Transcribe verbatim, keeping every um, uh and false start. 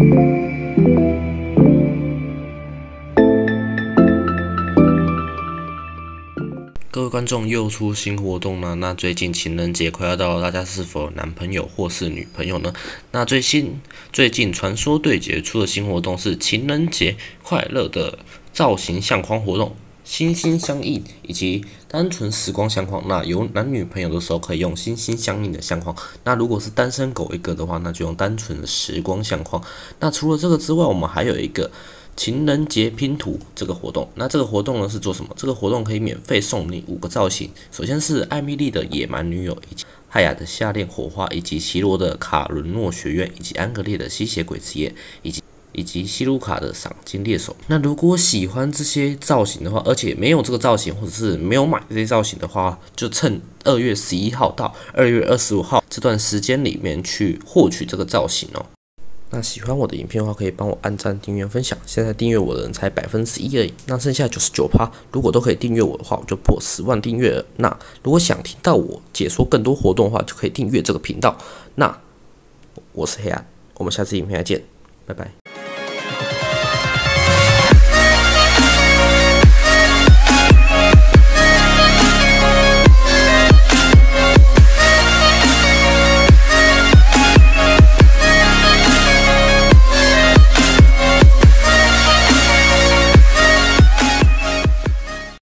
各位观众，又出新活动了。那最近情人节快要到了，大家是否有男朋友或是女朋友呢？那最新最近传说对决出的新活动是情人节快乐的造型相框活动，心心相印以及单纯时光相框。那有男女朋友的时候可以用心心相印的相框，那如果是单身狗一个的话，那就用单纯的时光相框。那除了这个之外，我们还有一个情人节拼图这个活动，那这个活动呢是做什么？这个活动可以免费送你五个造型，首先是艾米丽的野蛮女友，以及汉雅的夏恋火花，以及奇罗的卡伦诺学院，以及安格烈的吸血鬼之夜，以及以及西卢卡的赏金猎手。那如果喜欢这些造型的话，而且没有这个造型，或者是没有买这些造型的话，就趁二月十一号到二月二十五号这段时间里面去获取这个造型哦。那喜欢我的影片的话，可以帮我按赞、订阅、分享。现在订阅我的人才百分之一而已，那剩下九十九趴，如果都可以订阅我的话，我就破十万订阅了。那如果想听到我解说更多活动的话，就可以订阅这个频道。那我是黑暗，我们下次影片再见，拜拜。